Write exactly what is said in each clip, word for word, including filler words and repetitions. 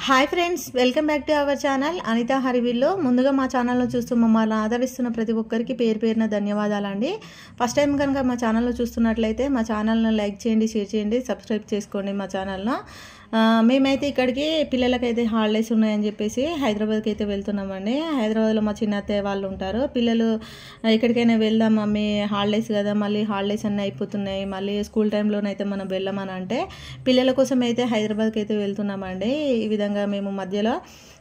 Hi friends, welcome back to our channel Anitha హరివిల్లో. ముందుగా మా ఛానల్లో చూస్తూ మమ్మల్ని ఆదరిస్తున్న ప్రతి ఒక్కరికి పేరు పేరున ధన్యవాదాలండి. ఫస్ట్ టైం కనుక మా ఛానల్లో చూస్తున్నట్లయితే మా ఛానల్ను లైక్ చేయండి, షేర్ చేయండి, సబ్స్క్రైబ్ చేసుకోండి మా ఛానల్ను. మేమైతే ఇక్కడికి పిల్లలకైతే హాలిడేస్ ఉన్నాయని చెప్పేసి హైదరాబాద్కి అయితే వెళ్తున్నామండి. హైదరాబాద్లో మా చిన్న అత్తయ్య వాళ్ళు ఉంటారు. పిల్లలు ఎక్కడికైనా వెళ్దాం మమ్మీ, హాలిడేస్ కదా, మళ్ళీ హాలిడేస్ అన్నీ అయిపోతున్నాయి, మళ్ళీ స్కూల్ టైంలోనైతే మనం వెళ్ళమని అంటే పిల్లల కోసం అయితే హైదరాబాద్కి అయితే వెళ్తున్నామండి. ఈ విధంగా మేము మధ్యలో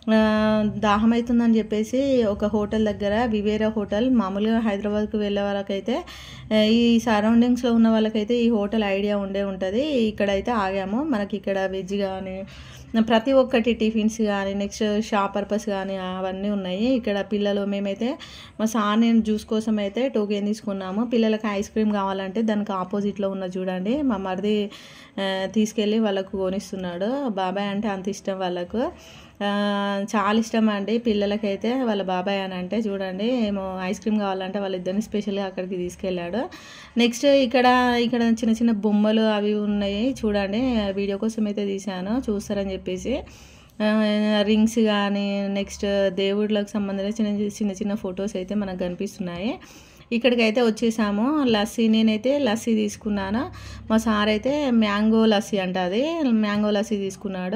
దాహం అవుతుందని చెప్పేసి ఒక హోటల్ దగ్గర, వివేరా హోటల్, మామూలుగా హైదరాబాద్కి వెళ్ళే వాళ్ళకైతే ఈ సరౌండింగ్స్లో ఉన్న వాళ్ళకైతే ఈ హోటల్ ఐడియా ఉండే ఉంటుంది. ఇక్కడైతే ఆగాము. మనకి ఇక్కడ వెజ్ కానీ ప్రతి ఒక్కటి టిఫిన్స్ కానీ నెక్స్ట్ షాప్ పర్పస్ కానీ అవన్నీ ఉన్నాయి. ఇక్కడ పిల్లలు మేమైతే మా సార్ నేను జ్యూస్ కోసం అయితే టోకెన్ తీసుకున్నాము. పిల్లలకి ఐస్ క్రీమ్ కావాలంటే దానికి ఆపోజిట్లో ఉన్న చూడండి మా మరిది తీసుకెళ్ళి వాళ్ళకు కొనిస్తున్నాడు. బాబాయ్ అంటే అంత ఇష్టం వాళ్ళకు, చాలా ఇష్టం అండి పిల్లలకైతే వాళ్ళ బాబాయ్ అని అంటే. చూడండి ఏమో ఐస్ క్రీమ్ కావాలంటే వాళ్ళిద్దరిని స్పెషల్గా అక్కడికి తీసుకెళ్ళాడు. నెక్స్ట్ ఇక్కడ ఇక్కడ చిన్న చిన్న బొమ్మలు అవి ఉన్నాయి చూడండి, వీడియో కోసం అయితే తీశాను చూస్తారని చెప్పేసి. రింగ్స్ కానీ నెక్స్ట్ దేవుళ్ళకి సంబంధించిన చిన్న చిన్న చిన్న ఫొటోస్ అయితే మనకు కనిపిస్తున్నాయి. ఇక్కడికైతే వచ్చేసాము. లస్సీ నేనైతే లస్సీ తీసుకున్నాను, మా సార్ అయితే మ్యాంగో లస్సీ అంట, అది మ్యాంగో లస్సీ తీసుకున్నాడు.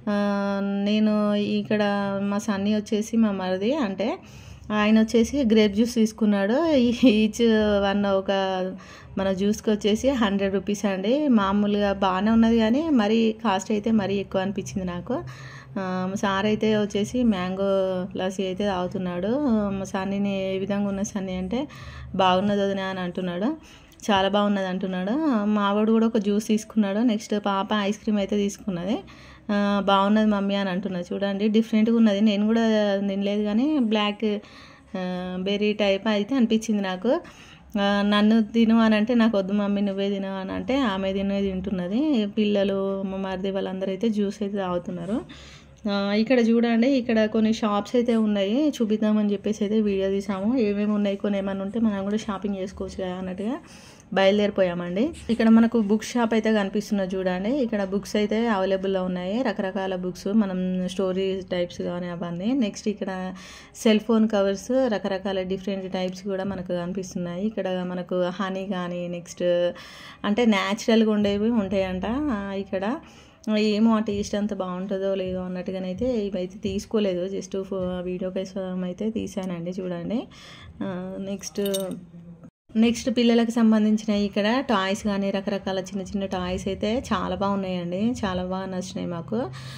నేను ఇక్కడ మా సన్నీ వచ్చేసి మా మరిది అంటే ఆయన వచ్చేసి గ్రేప్ జ్యూస్ తీసుకున్నాడు. ఈచ్ వన్ ఒక మన జ్యూస్కి వచ్చేసి హండ్రెడ్ రూపీస్ అండి. మామూలుగా బాగానే ఉన్నది కానీ మరీ కాస్ట్ అయితే మరీ ఎక్కువ అనిపించింది నాకు. మా సార్ అయితే వచ్చేసి మ్యాంగో లస్సీ అయితే తాగుతున్నాడు. మా సన్నీని ఏ విధంగా ఉన్న సన్నీ అంటే బాగున్నది వదినా అని అంటున్నాడు, చాలా బాగున్నది అంటున్నాడు. మావాడు కూడా ఒక జ్యూస్ తీసుకున్నాడు. నెక్స్ట్ పాప ఐస్ క్రీమ్ అయితే తీసుకున్నది. బాగున్నది మమ్మీ అని అంటున్నది. చూడండి డిఫరెంట్గా ఉన్నది, నేను కూడా తినలేదు కానీ బ్లాక్ బెర్రీ టైప్ అయితే అనిపించింది నాకు. నన్ను తిను అని అంటే నాకు వద్దు మమ్మీ నువ్వే తిను అని అంటే ఆమె తినే తింటున్నది. పిల్లలు మా మరిది వాళ్ళందరూ అయితే జ్యూస్ అయితే తాగుతున్నారు. ఇక్కడ చూడండి ఇక్కడ కొన్ని షాప్స్ అయితే ఉన్నాయి, చూపిద్దామని చెప్పేసి అయితే వీడియో తీసాము. ఏమేమి ఉన్నాయి, కొన్ని ఏమైనా ఉంటే మనం కూడా షాపింగ్ చేసుకోవచ్చు కదా అన్నట్టుగా బయలుదేరిపోయామండి. ఇక్కడ మనకు బుక్ షాప్ అయితే కనిపిస్తున్నది చూడండి. ఇక్కడ బుక్స్ అయితే అవైలబుల్లో ఉన్నాయి, రకరకాల బుక్స్, మనం స్టోరీ టైప్స్ కానీ అవన్నీ. నెక్స్ట్ ఇక్కడ సెల్ ఫోన్ కవర్స్ రకరకాల డిఫరెంట్ టైప్స్ కూడా మనకు కనిపిస్తున్నాయి. ఇక్కడ మనకు హనీ కానీ నెక్స్ట్ అంటే న్యాచురల్గా ఉండేవి ఉంటాయంట. ఇక్కడ ఏమో ఆ టేస్ట్ అంత బాగుంటుందో లేదో అన్నట్టుగానైతే ఇవైతే తీసుకోలేదు, జస్ట్ వీడియో కోసం అయితే తీసానండి. చూడండి నెక్స్ట్ నెక్స్ట్ పిల్లలకు సంబంధించిన ఇక్కడ టాయ్స్ కానీ రకరకాల చిన్న చిన్న టాయ్స్ అయితే చాలా బాగున్నాయండి, చాలా బాగా నచ్చినాయి మాకు.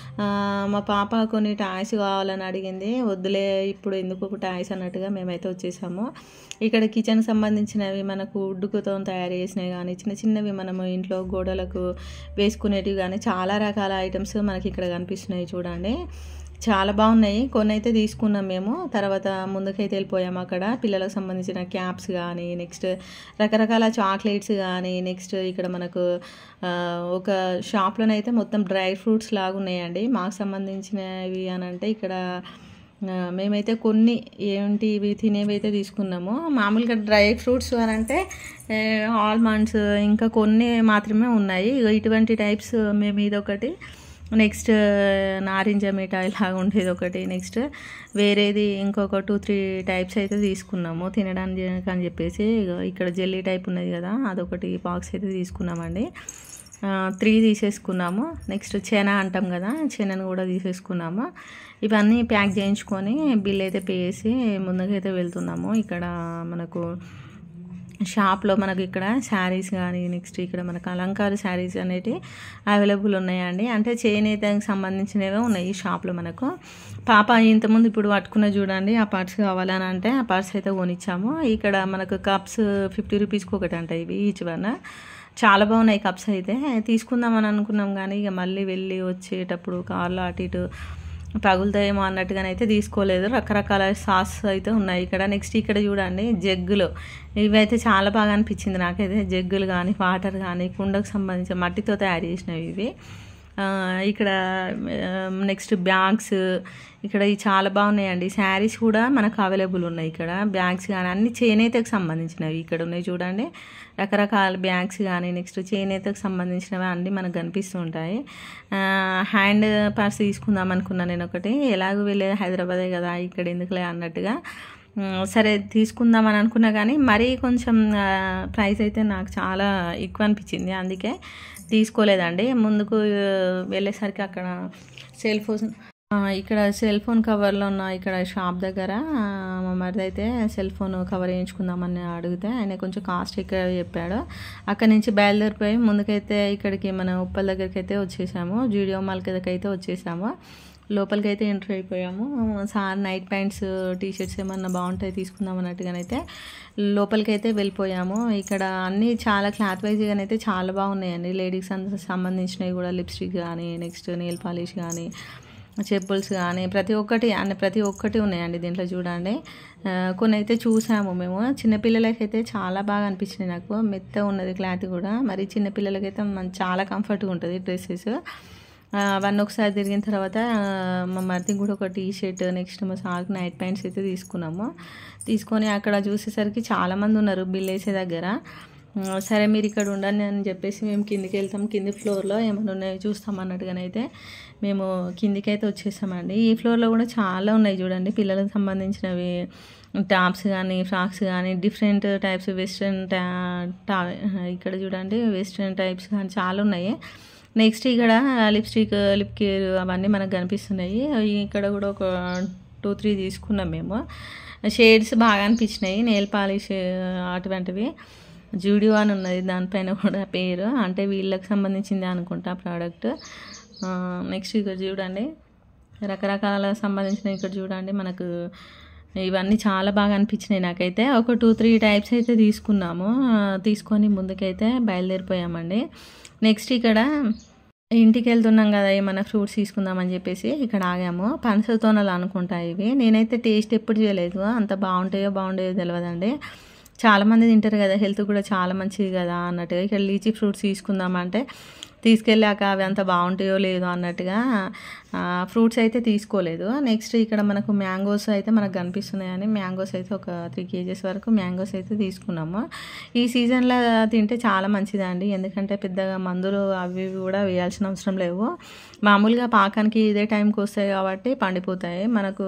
మా పాప కొన్ని టాయ్స్ కావాలని అడిగింది, వద్దులే ఇప్పుడు ఎందుకు టాయ్స్ అన్నట్టుగా మేమైతే వచ్చేసాము. ఇక్కడ కిచెన్కి సంబంధించినవి మనకు వుడ్డుతో తయారు చేసినవి కానీ చిన్న చిన్నవి మనము ఇంట్లో గోడలకు వేసుకునేటివి కానీ చాలా రకాల ఐటమ్స్ మనకి ఇక్కడ కనిపిస్తున్నాయి చూడండి, చాలా బాగున్నాయి. కొన్ని అయితే తీసుకున్నాం మేము, తర్వాత ముందుకైతే వెళ్ళిపోయాము. అక్కడ పిల్లలకు సంబంధించిన క్యాప్స్ కానీ నెక్స్ట్ రకరకాల చాక్లెట్స్ కానీ నెక్స్ట్ ఇక్కడ మనకు ఒక షాప్లోనైతే మొత్తం డ్రై ఫ్రూట్స్ లాగా ఉన్నాయండి మాకు సంబంధించినవి అని అంటే. ఇక్కడ మేమైతే కొన్ని ఏంటి ఇవి తినేవి అయితే తీసుకున్నాము. మామూలుగా డ్రై ఫ్రూట్స్ అని అంటే ఆల్మండ్స్ ఇంకా కొన్ని మాత్రమే ఉన్నాయి. ఇటువంటి టైప్స్ మేము ఇదొకటి, నెక్స్ట్ నారింజ మిఠాయి లాగా ఉండేది ఒకటి, నెక్స్ట్ వేరేది ఇంకొక టూ త్రీ టైప్స్ అయితే తీసుకున్నాము తినడానికి అని చెప్పేసి. ఇక్కడ జెల్లీ టైప్ ఉన్నది కదా అదొకటి బాక్స్ అయితే తీసుకున్నామండి, త్రీ తీసేసుకున్నాము. నెక్స్ట్ చెనా అంటాం కదా, చెనను కూడా తీసేసుకున్నాము. ఇవన్నీ ప్యాక్ చేయించుకొని బిల్ అయితే పే చేసి ముందుకైతే వెళ్తున్నాము. ఇక్కడ మనకు షాప్లో మనకు ఇక్కడ శారీస్ కానీ నెక్స్ట్ ఇక్కడ మనకు అలంకార శారీస్ అనేటివి అవైలబుల్ ఉన్నాయండి. అంటే చేనేతకి సంబంధించినవే ఉన్నాయి ఈ షాప్లో మనకు. పాప ఇంతకుముందు ఇప్పుడు పట్టుకున్న చూడండి ఆ పర్స్ కావాలని అంటే ఆ పర్స్ అయితే కొనిచ్చాము. ఇక్కడ మనకు కప్స్ ఫిఫ్టీ రూపీస్కి ఒకటి అంట ఇవి ఈచ్ వన్. చాలా బాగున్నాయి కప్స్ అయితే, తీసుకుందామని అనుకున్నాం కానీ ఇక మళ్ళీ వెళ్ళి వచ్చేటప్పుడు కార్లో అటు ఇటు పగులుతాయేమో అన్నట్టుగానైతే తీసుకోలేదు. రకరకాల సాస్ అయితే ఉన్నాయి ఇక్కడ. నెక్స్ట్ ఇక్కడ చూడండి జగ్గులు, ఇవైతే చాలా బాగా అనిపించింది నాకైతే. జగ్గులు కానీ వాటర్ కానీ కుండకు సంబంధించిన మట్టితో తయారు చేసినవి ఇవి. ఇక్కడ నెక్స్ట్ బ్యాగ్స్ ఇక్కడ చాలా బాగున్నాయండి. శారీస్ కూడా మనకు అవైలబుల్ ఉన్నాయి. ఇక్కడ బ్యాగ్స్ కానీ అన్ని చేనేతకు సంబంధించినవి ఇక్కడ ఉన్నాయి చూడండి. రకరకాల బ్యాగ్స్ కానీ నెక్స్ట్ చేనేతకు సంబంధించినవి అన్నీ మనకు కనిపిస్తూ ఉంటాయి. హ్యాండ్ పర్స్ తీసుకుందాం అనుకున్నాను నేను ఒకటి. ఎలాగో వెళ్ళేది హైదరాబాదే కదా, ఇక్కడ ఎందుకులే అన్నట్టుగా సరే తీసుకుందామని అనుకున్నా కానీ మరీ కొంచెం ప్రైస్ అయితే నాకు చాలా ఎక్కువ అనిపించింది, అందుకే తీసుకోలేదండి. ముందుకు వెళ్ళేసరికి అక్కడ సెల్ ఫోన్ ఇక్కడ సెల్ ఫోన్ కవర్లో ఉన్న ఇక్కడ షాప్ దగ్గర మా మరిది అయితే సెల్ ఫోన్ కవర్ వేయించుకుందామని అడిగితే ఆయన కొంచెం కాస్ట్ ఎక్కువ చెప్పాడు. అక్కడి నుంచి బయలుదేరిపోయి ముందుకైతే ఇక్కడికి మన ఉప్పల్ దగ్గరికి అయితే వచ్చేసాము. జూడియో మాల్ కిందకి అయితే వచ్చేసాము. లోపలికి అయితే ఎంటర్ అయిపోయాము. సార్ నైట్ ప్యాంట్స్ టీషర్ట్స్ ఏమన్నా బాగుంటాయి తీసుకుందాం అన్నట్టుగానైతే లోపలికి అయితే వెళ్ళిపోయాము. ఇక్కడ అన్నీ చాలా క్లాత్ వైజ్గానైతే చాలా బాగున్నాయండి. లేడీస్ సంబంధించినవి కూడా లిప్స్టిక్ కానీ నెక్స్ట్ నెయిల్ పాలిష్ కానీ చెప్పుల్స్ కానీ ప్రతి ఒక్కటి అన్ని ప్రతి ఒక్కటి ఉన్నాయండి దీంట్లో చూడండి. కొన్ని అయితే చూసాము మేము. చిన్నపిల్లలకైతే చాలా బాగా అనిపించినాయి నాకు. మెత్త ఉన్నది క్లాత్ కూడా. మరి చిన్నపిల్లలకైతే చాలా కంఫర్ట్గా ఉంటుంది డ్రెస్సెస్. అవన్నీ ఒకసారి తిరిగిన తర్వాత మా మరిదికి కూడా ఒక టీ షర్ట్ నెక్స్ట్ మా సార్కి నైట్ ప్యాంట్స్ అయితే తీసుకున్నాము. తీసుకొని అక్కడ చూసేసరికి చాలామంది ఉన్నారు బిల్ వేసే దగ్గర. సరే మీరు ఇక్కడ ఉండండి అని చెప్పేసి మేము కిందికి వెళ్తాం. కింది ఫ్లోర్లో ఏమైనా ఉన్నాయో చూస్తాం అన్నట్టుగానైతే మేము కిందికి అయితే వచ్చేసామండి. ఈ ఫ్లోర్లో కూడా చాలా ఉన్నాయి చూడండి, పిల్లలకు సంబంధించినవి టాప్స్ కానీ ఫ్రాక్స్ కానీ డిఫరెంట్ టైప్స్ వెస్ట్రన్ టా ఇక్కడ చూడండి వెస్ట్రన్ టైప్స్ కానీ చాలా ఉన్నాయి. నెక్స్ట్ ఇక్కడ లిప్స్టిక్ లిప్ కేర్ అవన్నీ మనకు కనిపిస్తున్నాయి. ఇక్కడ కూడా ఒక టూ త్రీ తీసుకున్నాం మేము. షేడ్స్ బాగా అనిపించినాయి. నెయిల్ పాలిష్ అటువంటివి జూడియో అని ఉన్నది దానిపైన కూడా పేరు, అంటే వీళ్ళకి సంబంధించింది అనుకుంటా ప్రోడక్ట్. నెక్స్ట్ ఇక్కడ చూడండి రకరకాల సంబంధించిన ఇక్కడ చూడండి మనకు ఇవన్నీ చాలా బాగా అనిపించినాయి నాకైతే. ఒక టూ త్రీ టైప్స్ అయితే తీసుకున్నాము. తీసుకొని ముందుకైతే బయలుదేరిపోయామండి. నెక్స్ట్ ఇక్కడ ఇంటికి వెళ్తున్నాం కదా ఏమైనా ఫ్రూట్స్ తీసుకుందామని చెప్పేసి ఇక్కడ ఆగాము. పనస తోనలు అనుకుంటా ఇవి. నేనైతే టేస్ట్ ఎప్పుడు చేయలేదు, అంత బాగుంటాయో బాగుంటాయో తెలియదండి. చాలామంది తింటారు కదా, హెల్త్ కూడా చాలా మంచిది కదా అన్నట్టుగా ఇక్కడ లీచీ ఫ్రూట్స్ తీసుకుందామంటే తీసుకెళ్ళాక అవి అంత బాగుంటాయో లేదో అన్నట్టుగా ఫ్రూట్స్ అయితే తీసుకోలేదు. నెక్స్ట్ ఇక్కడ మనకు మ్యాంగోస్ అయితే మనకు కనిపిస్తున్నాయని మ్యాంగోస్ అయితే ఒక త్రీ కేజెస్ వరకు మ్యాంగోస్ అయితే తీసుకున్నాము. ఈ సీజన్లో తింటే చాలా మంచిదండి, ఎందుకంటే పెద్దగా మందులు అవి కూడా వేయాల్సిన అవసరం లేవు. మామూలుగా పాకానికి ఇదే టైంకి వస్తాయి కాబట్టి పండిపోతాయి. మనకు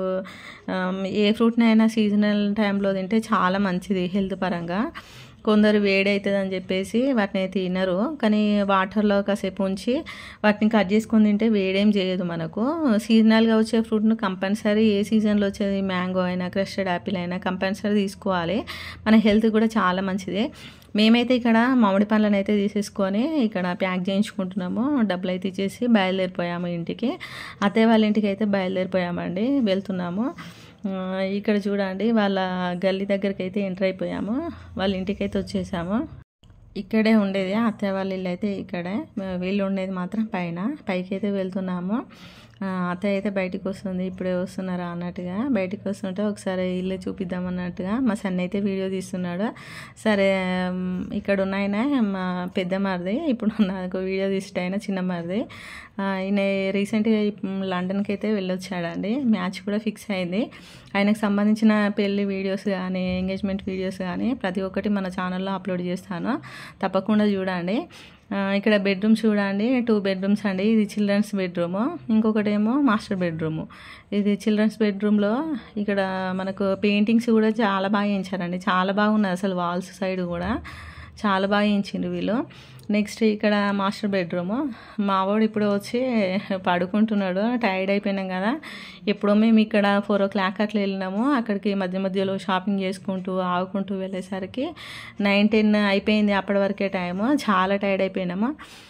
ఏ ఫ్రూట్నైనా సీజనల్ టైంలో తింటే చాలా మంచిది హెల్త్ పరంగా. కొందరు వేడి అవుతుంది అని చెప్పేసి వాటిని తినరు, కానీ వాటర్లో కాసేపు ఉంచి వాటిని కట్ చేసుకొని తింటే వేడేం చేయదు. మనకు సీజనల్గా వచ్చే ఫ్రూట్ను కంపల్సరీ ఏ సీజన్లో వచ్చేది మ్యాంగో అయినా క్రస్టర్డ్ యాపిల్ అయినా కంపల్సరీ తీసుకోవాలి. మన హెల్త్ కూడా చాలా మంచిది. మేమైతే ఇక్కడ మామిడి పండ్లను అయితే తీసేసుకొని ఇక్కడ ప్యాక్ చేయించుకుంటున్నాము. డబ్బులు అయితే ఇచ్చేసి బయలుదేరిపోయాము ఇంటికి. అత్తయ్య వాళ్ళ ఇంటికి అయితే బయలుదేరిపోయామండి, వెళ్తున్నాము. ఇక్కడ చూడండి వాళ్ళ గల్లీ దగ్గరికి అయితే ఎంటర్ అయిపోయాము. వాళ్ళ ఇంటికి అయితే వచ్చేసాము. ఇక్కడే ఉండేది అత్తయ్య వాళ్ళ ఇల్లు అయితే ఇక్కడే, వీళ్ళు ఉండేది మాత్రం పైన. పైకి అయితే వెళ్తున్నాము. అత్తయ్య అయితే బయటికి వస్తుంది, ఇప్పుడే వస్తున్నారా అన్నట్టుగా. బయటికి వస్తుంటే ఒకసారి ఇల్లు చూపిద్దాం అన్నట్టుగా మా సన్న అయితే వీడియో తీస్తున్నాడు. సరే ఇక్కడ ఉన్నాయన మా పెద్ద మరిది, ఇప్పుడు నాకు వీడియో తీసేటైనా చిన్న మరిది. ఈయన రీసెంట్గా లండన్కి అయితే వెళ్ళొచ్చాడండి. మ్యాచ్ కూడా ఫిక్స్ అయింది. ఆయనకు సంబంధించిన పెళ్లి వీడియోస్ కానీ ఎంగేజ్మెంట్ వీడియోస్ కానీ ప్రతి ఒక్కటి మన ఛానల్లో అప్లోడ్ చేస్తాను, తప్పకుండా చూడండి. ఇక్కడ బెడ్రూమ్స్ చూడండి, టూ బెడ్రూమ్స్ అండి. ఇది చిల్డ్రన్స్ బెడ్రూము, ఇంకొకటి ఏమో మాస్టర్ బెడ్రూము. ఇది చిల్డ్రన్స్ బెడ్రూమ్లో ఇక్కడ మనకు పెయింటింగ్స్ కూడా చాలా బాగా వేయించారండి, చాలా బాగున్నది అసలు. వాల్స్ సైడ్ కూడా చాలా బాగా వేయించిండ్రు వీళ్ళు. నెక్స్ట్ ఇక్కడ మాస్టర్ బెడ్రూము. మావాడు ఇప్పుడు వచ్చి పడుకుంటున్నాడు, టైర్డ్ అయిపోయినాం కదా. ఎప్పుడో మేము ఇక్కడ ఫోర్ ఓ క్లాక్ అట్లా వెళ్ళినాము. అక్కడికి మధ్య మధ్యలో షాపింగ్ చేసుకుంటూ ఆగుకుంటూ వెళ్ళేసరికి నైన్ టెన్ అయిపోయింది. అప్పటి వరకే టైము, చాలా టైర్డ్ అయిపోయినాము.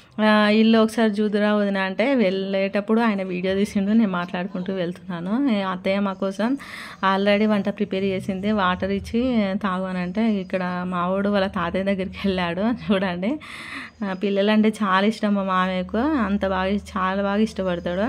ఇల్లు ఒకసారి చూదురా వదిన అంటే వెళ్ళేటప్పుడు ఆయన వీడియో తీసిండు, నేను మాట్లాడుకుంటూ వెళ్తున్నాను. అత్తయ్య మా కోసం ఆల్రెడీ వంట ప్రిపేర్ చేసింది, వాటర్ ఇచ్చి తాగానంటే ఇక్కడ మావాడు వాళ్ళ తాతయ్య దగ్గరికి వెళ్ళాడు. చూడండి పిల్లలంటే చాలా ఇష్టం మా మామయ్యకు, అంత బాగా చాలా బాగా ఇష్టపడతాడు.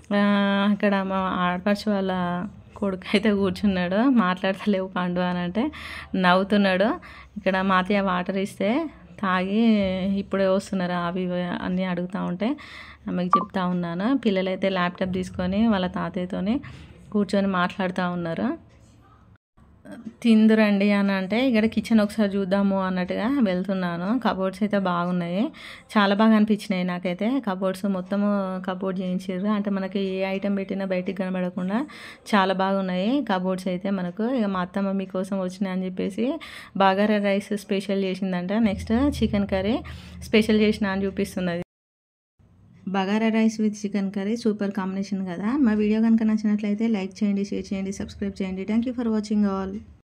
అక్కడ మా ఆడపడుచు వాళ్ళ కొడుకు అయితే కూర్చున్నాడు, మాట్లాడతలేవు పండు అని అంటే నవ్వుతున్నాడు. ఇక్కడ మా అత్తయ్య వాటర్ ఇస్తే తాగి ఇప్పుడే వస్తున్నారు అవి ఇవి అన్నీ అడుగుతూ ఉంటే ఆమెకు చెప్తా ఉన్నాను. పిల్లలైతే ల్యాప్టాప్ తీసుకొని వాళ్ళ తాతయ్యతోని కూర్చొని మాట్లాడుతూ ఉన్నారు. తిందురండి అని అంటే ఇక్కడ కిచెన్ ఒకసారి చూద్దాము అన్నట్టుగా వెళ్తున్నాను. కబోర్డ్స్ అయితే బాగున్నాయి, చాలా బాగా అనిపించినాయి నాకైతే. కబోర్డ్స్ మొత్తము కబోర్డ్ చేయించారు అంటే మనకి ఏ ఐటెం పెట్టినా బయటికి కనబడకుండా చాలా బాగున్నాయి కబోర్డ్స్ అయితే మనకు. ఇక మా అత్తమ్మ మీకోసం వచ్చినాయి అని చెప్పేసి బగారా రైస్ స్పెషల్ చేసిందంట. నెక్స్ట్ చికెన్ కర్రీ స్పెషల్ చేసిన అని చూపిస్తున్నది. Bagara rice with chicken curry super combination కదా. మా వీడియో కనుక నచ్చినట్లయితే లైక్ చేయండి, షేర్ చేయండి, సబ్స్క్రైబ్ చేయండి. Thank you for watching all.